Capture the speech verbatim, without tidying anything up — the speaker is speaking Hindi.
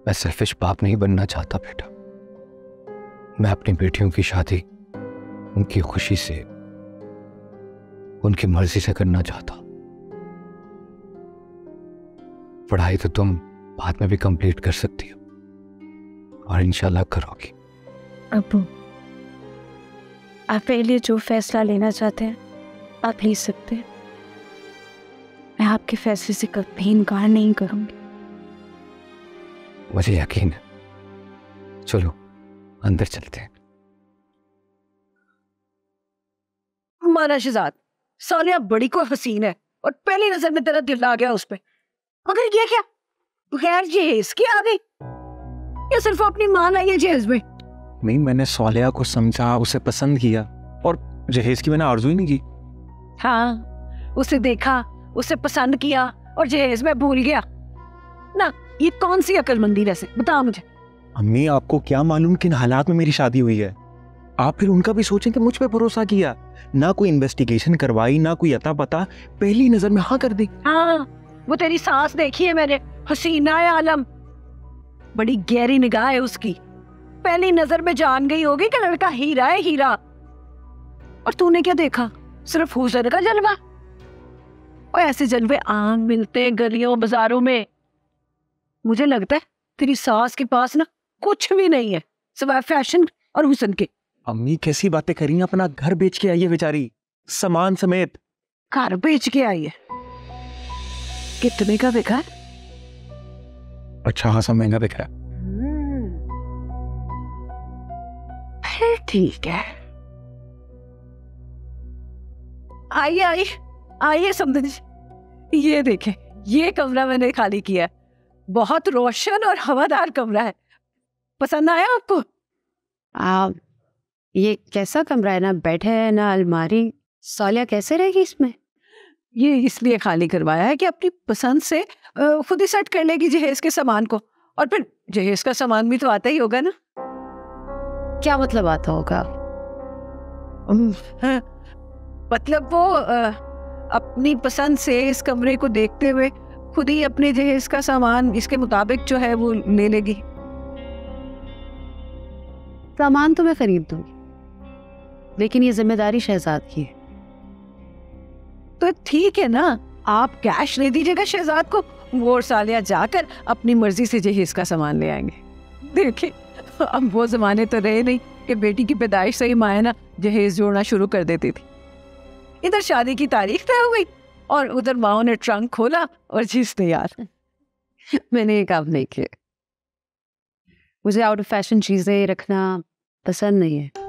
मैं सेल्फिश बाप नहीं बनना चाहता बेटा। मैं अपनी बेटियों की शादी उनकी खुशी से, उनकी मर्जी से करना चाहता। पढ़ाई तो तुम बाद में भी कंप्लीट कर सकती हो और इंशाल्लाह करोगी। अब्बू, आप मेरे लिए जो फैसला लेना चाहते हैं आप ले सकते हैं। मैं आपके फैसले से कभी इनकार नहीं करूंगी। मुझे यकीन है। चलो अंदर चलते हैं। हमारा शहजाद, सालिया बड़ी को हसीन है और पहली नजर में तेरा दिल आ गया उस पे। मगर ये क्या बगैर जहेज की आ गई? या सिर्फ अपनी मां लाई है जहेज में? नहीं, मैंने सालिया को समझा, उसे पसंद किया और जहेज की मैंने आरज़ू ही नहीं की। हाँ, उसे देखा, उसे पसंद किया और जहेज में भूल गया ना। ये कौन सी अक्लमंदी वैसे, बता मुझे। अम्मी, आपको क्या मालूम किन हालात में मेरी शादी हुई है। आप फिर उनका भी सोचें कि मुझ पे भरोसा किया, ना कोई इन्वेस्टिगेशन करवाई, ना कोई अता पता, पहली नजर में हाँ कर दी। हाँ, वो तेरी सास देखी है मैंने, हसीना है आलम, बड़ी गहरी निगाह है उसकी। पहली नजर में जान गई होगी कि लड़का हीरा है, हीरा। और तूने क्या देखा? सिर्फ हुस्न का जलवा। और ऐसे जलवे आम मिलते हैं गलियों बाजारों में। मुझे लगता है तेरी सास के पास ना कुछ भी नहीं है सिवाय फैशन और हुस्न के। अम्मी, कैसी बातें करी हैं? अपना घर बेच के आई है बेचारी, सामान समेत। घर बेच के आई है? कितने का बिका है? अच्छा खासा महंगा बिक रहा है। फिर ठीक है। आइए आइए आइए समझ, ये देखें, ये कमरा मैंने खाली किया है। बहुत रोशन और हवादार कमरा है। पसंद आया आपको? आप ये कैसा कमरा है? ना बेड है ना अलमारी। सालिया कैसे रहेगी इसमें? ये इसलिए खाली करवाया है कि अपनी पसंद से खुद ही सेट कर लेगी जहेज के सामान को। और फिर जहेज का सामान भी तो आता ही होगा ना। क्या मतलब आता होगा? हाँ, मतलब वो आ, अपनी पसंद से इस कमरे को देखते हुए खुद ही अपने जहेज का सामान इसके मुताबिक जो है वो ले लेगी। सामान तो मैं खरीद दूंगी, लेकिन ये जिम्मेदारी शहजाद की है। तो ठीक है ना, आप कैश दे दीजिएगा शहजाद को, वो और सालिया जाकर अपनी मर्जी से जहेज का सामान ले आएंगे। देखिए, अब वो जमाने तो रहे नहीं कि बेटी की पैदाइश से ही माया ना जहेज जोड़ना शुरू कर देती थी। इधर शादी की तारीख तय हो गई और उधर माओ ने ट्रंक खोला और चीज तैयार। मैंने ये काम नहीं किया। मुझे आउट ऑफ फैशन चीजें रखना पसंद नहीं है।